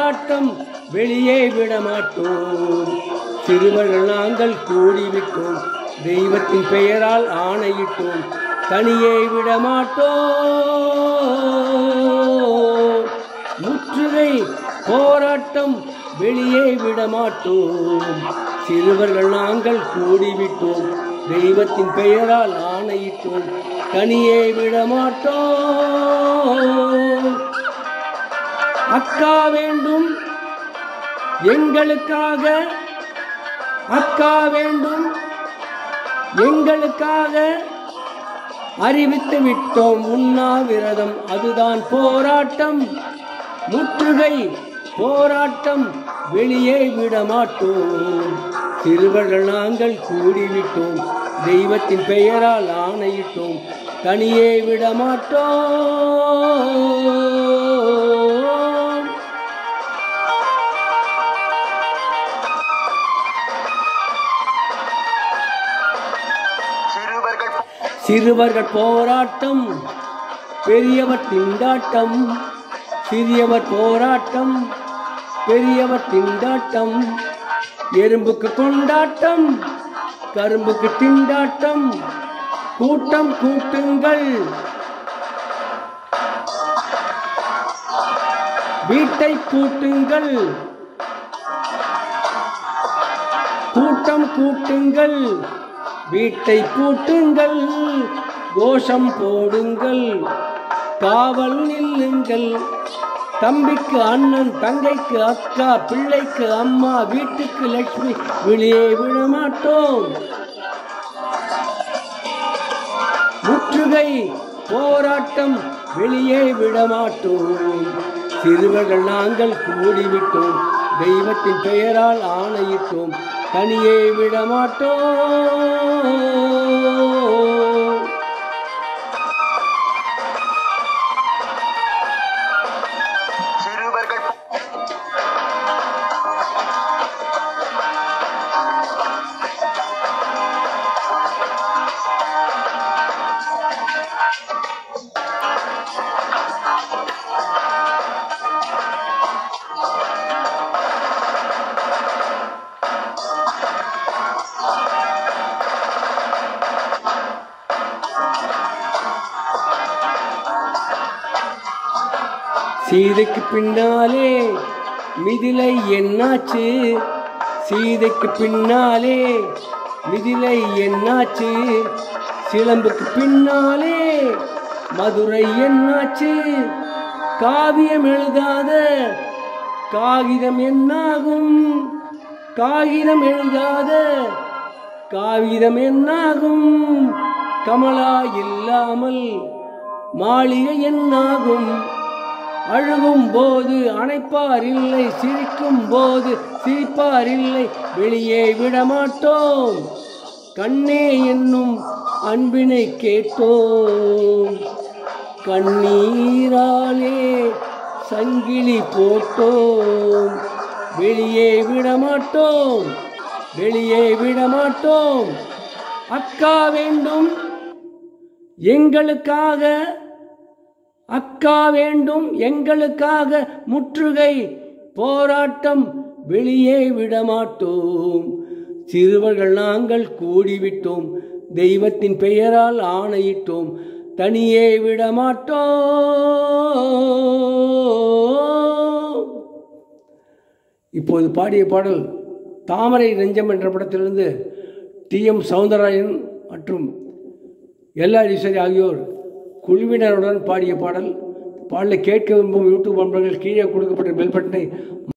போராட்டம் வெளியே விடமாட்டோம். சிறுவர்கள் நாங்கள் கூடிவிட்டோம், தெய்வத்தின் பெயரால் ஆணையிட்டோம், தனியே விடமாட்டோம். முற்றுகை போராட்டம் வெளியே விடமாட்டோம். சிறுவர்கள் நாங்கள் கூடிவிட்டோம், தெய்வத்தின் பெயரால் ஆணையிட்டோம், தனியே விடமாட்டோம். அக்கா வேண்டும் எங்களுக்காக, அக்கா வேண்டும் எங்களுக்காக, அறிவித்து விட்டோம் உண்ணாவிரதம், அதுதான் போராட்டம். முற்றுகை போராட்டம் வெளியே விடமாட்டோம். சிறுவர்கள் நாங்கள் கூடிவிட்டோம், தெய்வத்தின் பெயரால் ஆணையிட்டோம், தனியே விடமாட்டோம். சிறுவர்கள் போராட்டம் பெரியவர் திண்டாட்டம், சிறியவர் போராட்டம் பெரியவர் திண்டாட்டம். எறும்புக்கு கொண்டாட்டம், கரும்புக்கு திண்டாட்டம். கூட்டம் கூட்டுங்கள், வீட்டை கூட்டுங்கள். கூட்டம் கூட்டுங்கள், வீட்டை கூட்டுங்கள். கோஷம் போடுங்கள், காவல் நில்லுங்கள். தம்பிக்கு அண்ணன், தங்கைக்கு அக்கா, பிள்ளைக்கு அம்மா, வீட்டுக்கு லட்சுமி, வெளியே விடமாட்டோம். முற்றுகை போராட்டம் வெளியே விடமாட்டோம். சிறுவர்கள் நாங்கள் கூடிவிட்டோம், தெய்வத்தின் பெயரால் ஆணையிட்டோம், தனியே விடமாட்டோம். சீதைக்கு பின்னாலே மிதிலை என்னாச்சு, சீதைக்கு பின்னாலே மிதிலை என்னாச்சு. சிலம்புக்கு பின்னாலே மதுரை என்னாச்சு. காவியம் எழுதாத காகிதம் என்னாகும், காகிதம் எழுதாத காகிதம் என்னாகும். கமலா இல்லாமல் மாளிகை என்னாகும். அழுகும் போது அணைப்பார் இல்லை, சிரிக்கும் போது சிரிப்பார் இல்லை, வெளியே விடமாட்டோம். கண்ணே என்னும் அன்பினை கேட்டோம், கண்ணீராலே சங்கிலி போட்டோம். வெளியே விடமாட்டோம், வெளியே விடமாட்டோம். அக்கா வேண்டும் எங்களுக்காக, அக்கா வேண்டும் எங்களுக்காக. முற்றுகை போராட்டம் வெளியே விடமாட்டோம். சிறுவர்கள் நாங்கள் கூடிவிட்டோம், தெய்வத்தின் பெயரால் ஆணையிட்டோம், தனியே விடமாட்டோம். இப்போது பாடிய பாடல் தாமரை நெஞ்சம் என்ற படத்திலிருந்து டி.எம். சௌந்தரராஜன் மற்றும் எல்.ஆர். ஈஸ்வரி ஆகியோர் குழுவினருடன் பாடிய பாடல். பாடலை கேட்க விரும்பும் யூடியூப் நண்பர்கள் கீழே கொடுக்கப்பட்ட பெல் பட்டனை